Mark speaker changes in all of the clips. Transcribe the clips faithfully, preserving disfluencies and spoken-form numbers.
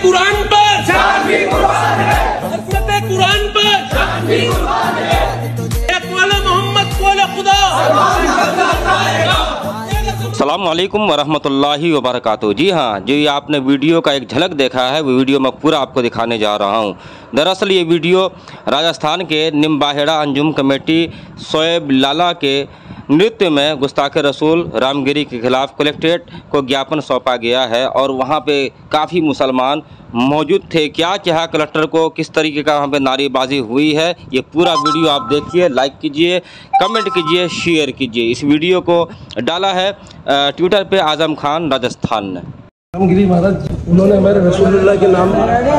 Speaker 1: कुरान पर जान भी कुर्बान है, हज़रत कुरान पर जान भी कुर्बान है, एक वाला मोहम्मद वाला खुदा।
Speaker 2: अस्सलामु अलैकुम वरहमतुल्लाहि वबरकातुहू। जी हाँ, जो ये आपने वीडियो का एक झलक देखा है, वो वीडियो मैं पूरा आपको दिखाने जा रहा हूँ। दरअसल ये वीडियो राजस्थान के निम्बाहेड़ा अंजुम कमेटी शोएब लाला के नृत्य में गुस्ताखे रसूल रामगिरी के खिलाफ कलेक्ट्रेट को ज्ञापन सौंपा गया है और वहाँ पे काफ़ी मुसलमान मौजूद थे। क्या क्या कलेक्टर को किस तरीके का वहाँ पे नारेबाजी हुई है, ये पूरा वीडियो आप देखिए, लाइक कीजिए, कमेंट कीजिए, शेयर कीजिए। इस वीडियो को डाला है ट्विटर पे आजम खान राजस्थान ने।
Speaker 3: रामगिरी महाराज उन्होंने हमारे रसूलुल्लाह के नाम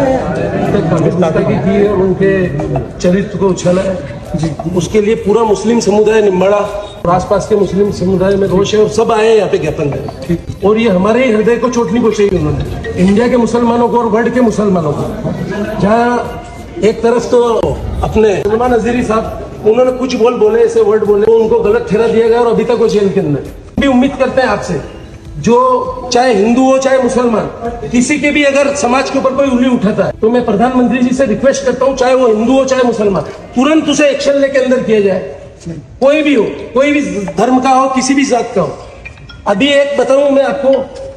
Speaker 3: की है, उनके चरित्र को उछाला है जी। उसके लिए पूरा मुस्लिम समुदाय निम्बाड़ा और आसपास के मुस्लिम समुदाय में रोष है और सब आए यहाँ पे ज्ञापन देने, और ये हमारे ही हृदय को चोट नहीं पहुंचाई उन्होंने, इंडिया के मुसलमानों को और वर्ल्ड के मुसलमानों को। जहाँ एक तरफ तो अपने सलमान अजीरी साहब उन्होंने कुछ बोल बोले, ऐसे वर्ड बोले, तो उनको गलत ठहरा दिया गया और अभी तक वो जेल के अंदर। भी उम्मीद करते हैं आपसे, जो चाहे हिंदू हो चाहे मुसलमान, किसी के भी अगर समाज के ऊपर कोई उंगली उठाता है तो मैं प्रधानमंत्री जी से रिक्वेस्ट करता हूं, चाहे वो हिंदू हो चाहे मुसलमान, तुरंत उसे एक्शन लेके अंदर किया जाए। कोई भी हो, कोई भी धर्म का हो, किसी भी जात का हो। अभी एक बताऊं मैं आपको,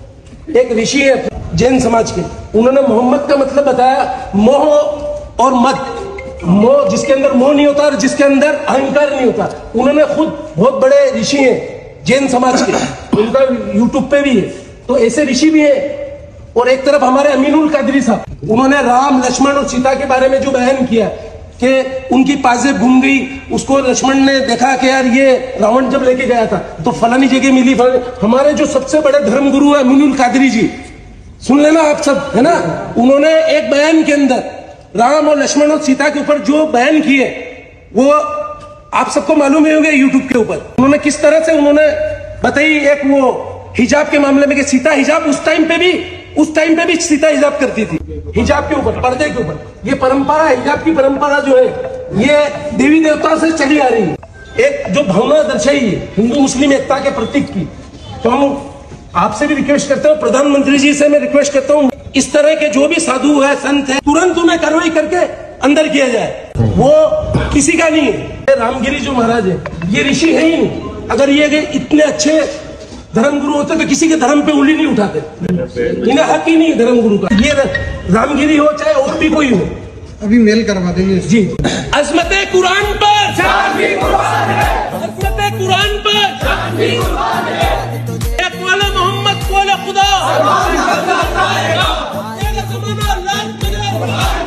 Speaker 3: एक ऋषि है जैन समाज के, उन्होंने मोहम्मद का मतलब बताया मोह और मद। मोह जिसके अंदर मोह नहीं होता और जिसके अंदर अहंकार नहीं होता। उन्होंने खुद बहुत बड़े ऋषि हैं जैन समाज के, उनका यूट्यूब पे भी है, तो ऐसे ऋषि भी है। और एक तरफ हमारे अमीनुल कादरी साहब, उन्होंने राम लक्ष्मण और सीता के बारे में जो बयान किया कि उनकी पाजेब घूम गई, उसको लक्ष्मण ने देखा कि यार ये रावण जब लेके गया था तो फलानी जगह मिली। हमारे जो सबसे बड़े धर्मगुरु है अमीनुल कादरी जी, सुन लेना आप सब, है ना, उन्होंने एक बयान के अंदर राम और लक्ष्मण और सीता के ऊपर जो बयान किए वो आप सबको मालूम ही होंगे यूट्यूब के ऊपर। उन्होंने किस तरह से उन्होंने बताई, एक वो हिजाब के मामले में कि सीता हिजाब उस टाइम पे भी उस टाइम पे भी सीता हिजाब करती थी, हिजाब के ऊपर, पर्दे के ऊपर। ये परंपरा, हिजाब की परंपरा जो है ये देवी देवता से चली आ रही है। एक जो भावना दर्शाई है हिंदू मुस्लिम एकता के प्रतीक की, तो हम आपसे भी रिक्वेस्ट करते हूँ, प्रधानमंत्री जी से मैं रिक्वेस्ट करता हूँ, इस तरह के जो भी साधु है, संत है, तुरंत उन्हें कार्रवाई करके अंदर किया जाए। वो किसी का नहीं है। रामगिरी जो महाराज है ये ऋषि है ही नहीं। अगर ये इतने अच्छे धर्मगुरु होते तो किसी के धर्म पे उंगली नहीं उठाते, इन्हें हक ही नहीं है धर्मगुरु का। ये रामगिरी हो चाहे और भी कोई हो,
Speaker 4: अभी मेल करवा देंगे
Speaker 3: जी। अज़मत कुरान पर
Speaker 1: जान भी कुर्बान है,
Speaker 3: हज़रत कुरान पर
Speaker 1: जान भी कुर्बान है,
Speaker 3: एक वाला मोहम्मद वाला खुदा।